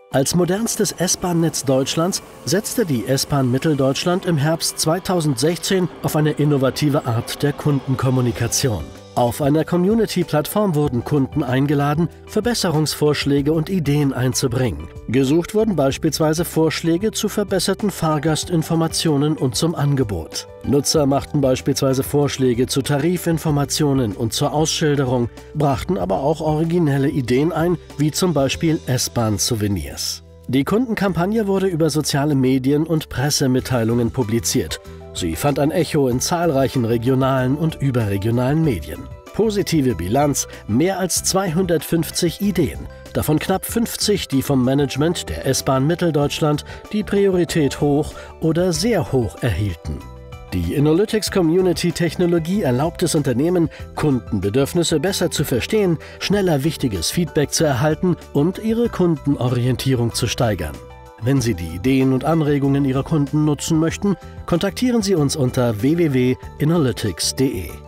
Als modernstes S-Bahn-Netz Deutschlands setzte die S-Bahn Mitteldeutschland im Herbst 2016 auf eine innovative Art der Kundenkommunikation. Auf einer Community-Plattform wurden Kunden eingeladen, Verbesserungsvorschläge und Ideen einzubringen. Gesucht wurden beispielsweise Vorschläge zu verbesserten Fahrgastinformationen und zum Angebot. Nutzer machten beispielsweise Vorschläge zu Tarifinformationen und zur Ausschilderung, brachten aber auch originelle Ideen ein, wie zum Beispiel S-Bahn-Souvenirs. Die Kundenkampagne wurde über soziale Medien und Pressemitteilungen publiziert. Sie fand ein Echo in zahlreichen regionalen und überregionalen Medien. Positive Bilanz: mehr als 250 Ideen, davon knapp 50, die vom Management der S-Bahn Mitteldeutschland die Priorität hoch oder sehr hoch erhielten. Die Innolytics-Community-Technologie erlaubt es Unternehmen, Kundenbedürfnisse besser zu verstehen, schneller wichtiges Feedback zu erhalten und ihre Kundenorientierung zu steigern. Wenn Sie die Ideen und Anregungen Ihrer Kunden nutzen möchten, kontaktieren Sie uns unter www.innolytics.de.